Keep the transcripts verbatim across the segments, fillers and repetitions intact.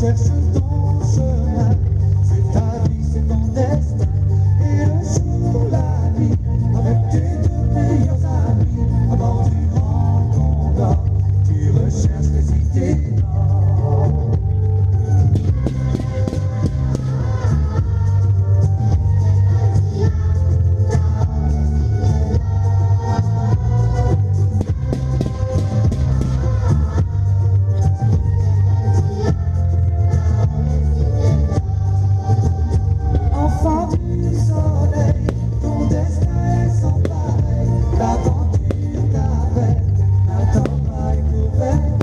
cherche ton chemin, c'est ta vie, c'est ton destin. Et le jour, la nuit, avec tes deux meilleurs amis, à bord du grand Condor, tu recherches les cités d'or. Enfant du soleil, ton destin est sans pareil. L'aventure t'avait, n'attends pas une nouvelle.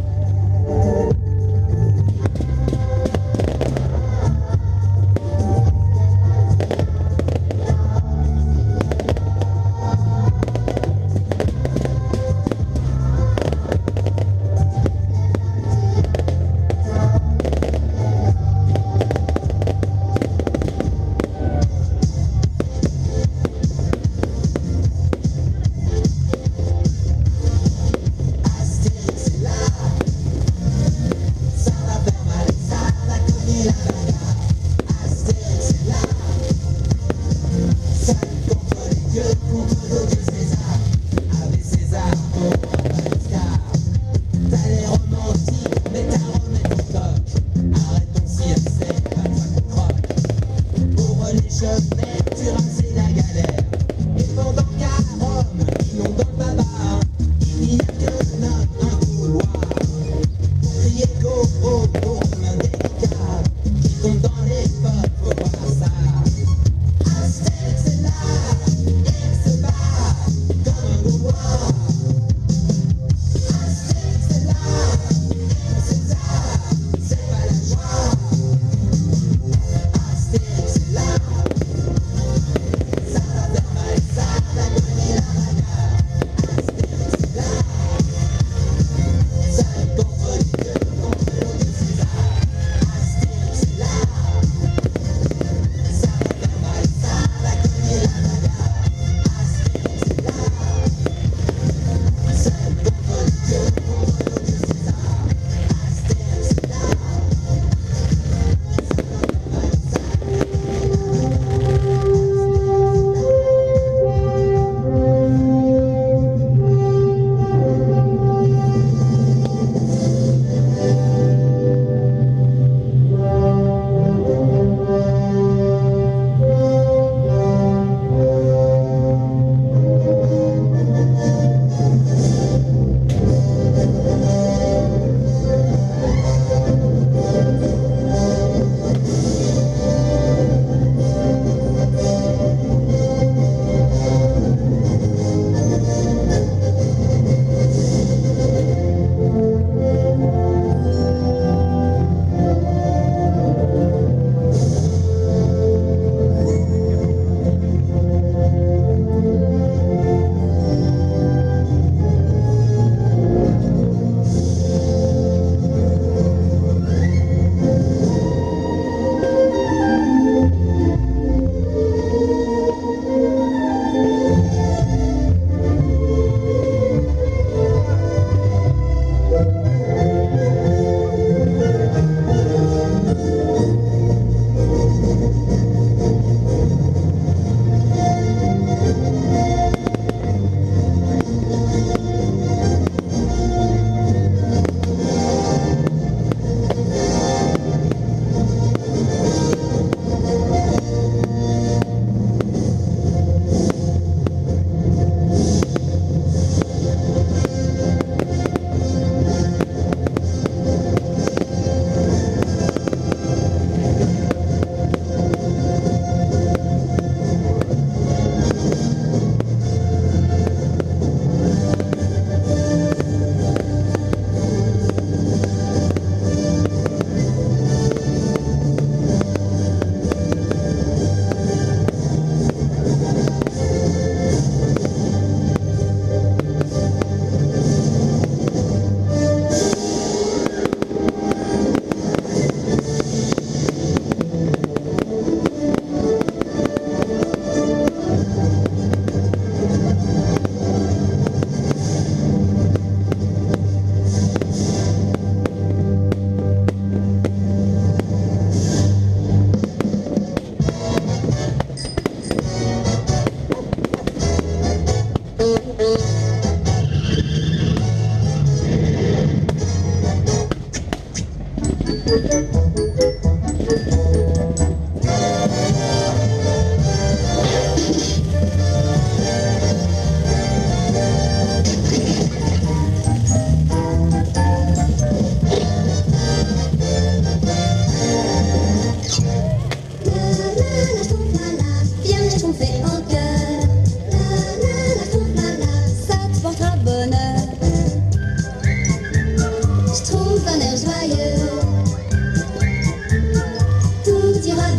Tu ramasses la galère. Et pendant qu'à Rome, ils n'ont dans le baba, il n'y a que notre un couloir. Pour crier go, go, go, comme un délicat qui tombe dans les potes, faut voir ça. Astérix est là, il se bat comme un gaulois. Astérix est là, et César, c'est pas la joie. Astérix est là.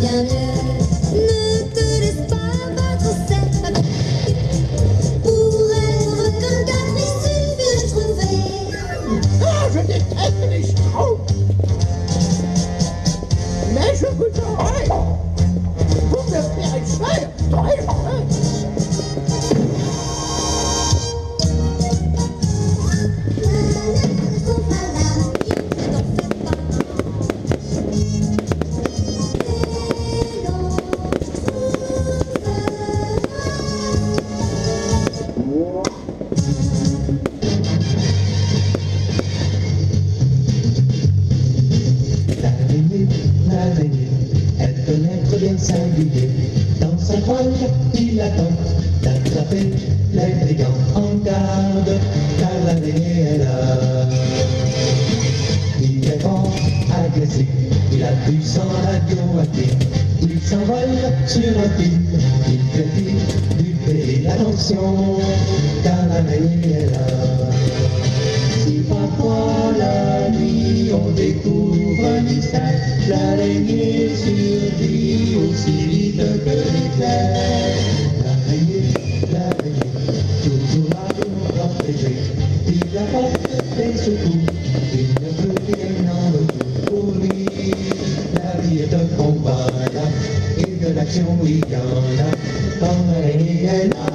bien mieux. Ne te laisse pas battre, c'est pas compliqué. Pour être comme Caprice, il suffit de trouver. Ah, je déteste les schtroumpfs. Mais je vous aurai. Vous me paierez cher, très cher. L'araignée est un être bien singulier. Dans sa toile, il attend d'attraper les brigands. En garde, car l'araignée est là. Il est fort, agressif, il a du sang radioactif. Il s'envole sur un fil, il fait vite du pays. Attention, car l'araignée est là. Si parfois la nuit on découvre un mystère, l'araignée survit aussi vite que l'éclair. L'araignée, l'araignée, toujours là pour protéger. Il apporte des secours, il ne peut rien en retour. Pour lui, la vie est un combat là, et de l'action il y en a, quand l'araignée est là.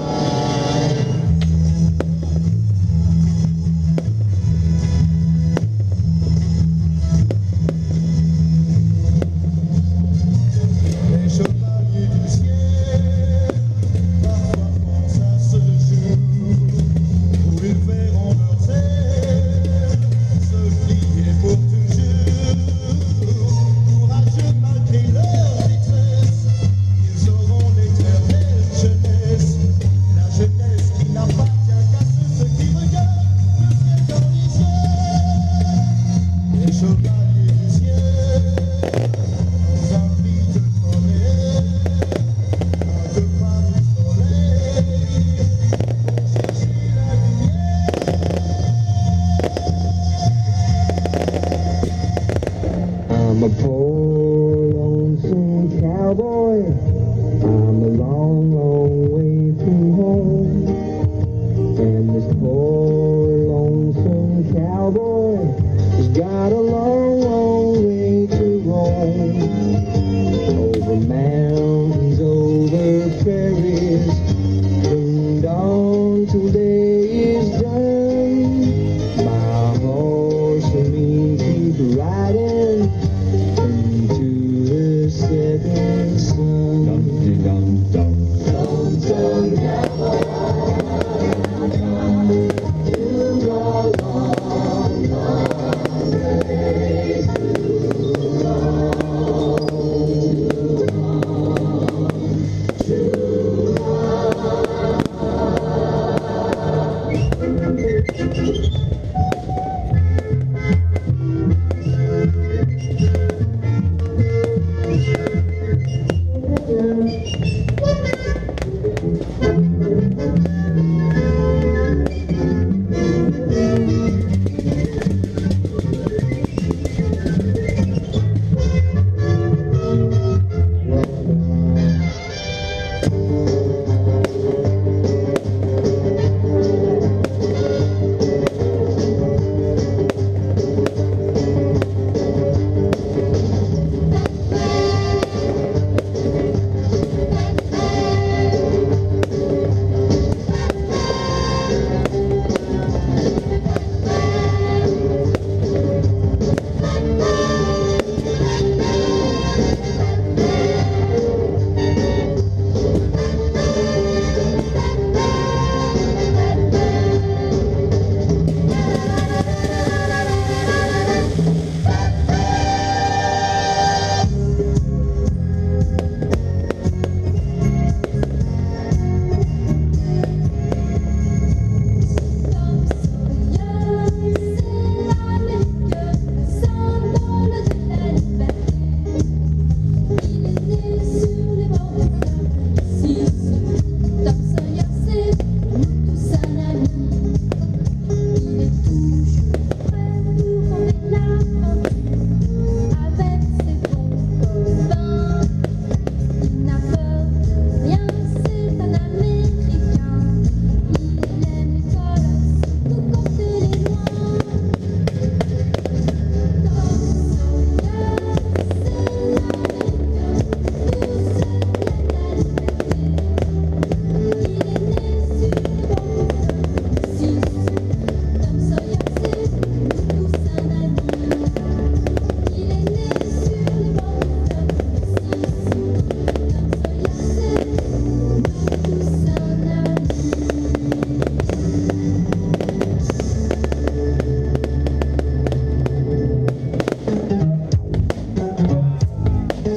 I'm a poor, lonesome cowboy. I'm a long, long way from home. And this poor, lonesome cowboy has got a long, long way to roam. Over mountains, over prairies, from dawn till day is done. My horse and me keep riding into the setting sun. Dum, dum, dum, dum.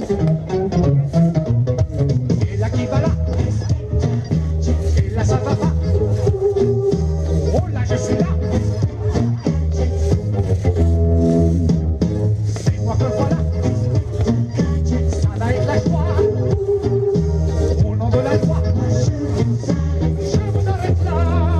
Et là qui va là, et là ça va pas. Oh là je suis là. C'est moi que voilà. Ça va être la joie. Au nom de la loi. Je vous arrête là.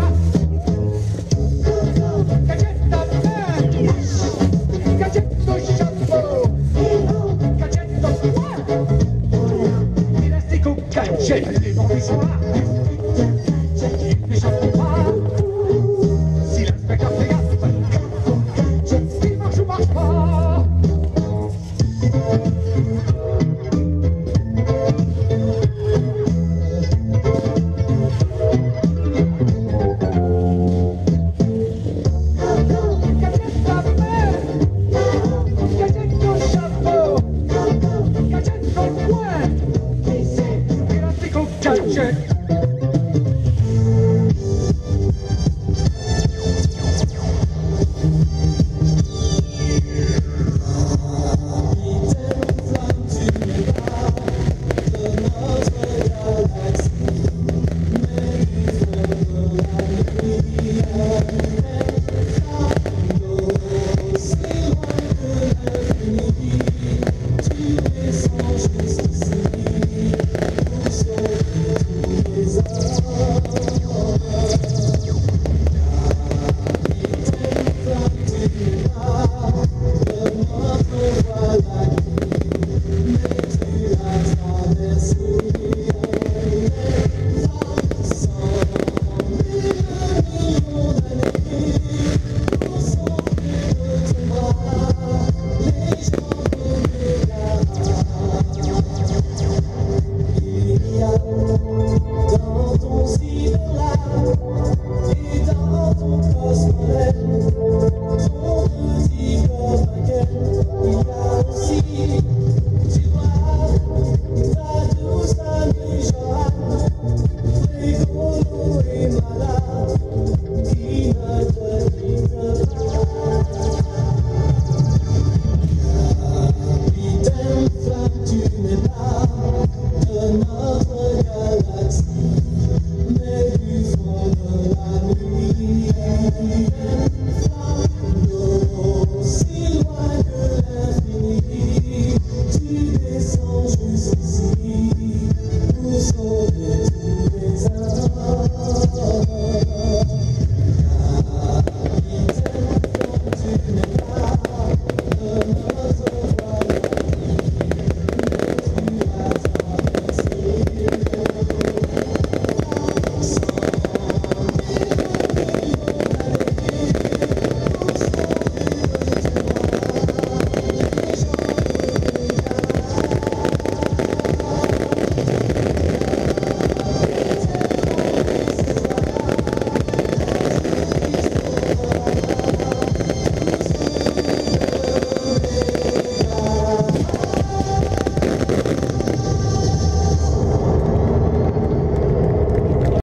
Gadget à main. Gadget au chapeau. Gadget au poing. Élastique au gadget. Les bandits sont là. Ils n'échapperont pas. Si l'inspecteur fait gaffe, il marche ou marche pas. Gadget à main. Gadget au chapeau. Gadget au poing. Élastique au gadget. Dans ton ciel-là et dans ton cosmos, ton petit corps vainqueur, il y a aussi du noir, ta douce amie Joanne, rigolo et malade, qui ne te quitte pas. Capitaine Flamme, tu n'es pas de notre galaxie, mais du fond de la nuit. Flamme, aussi loin que l'infini, tu descends jusqu'ici.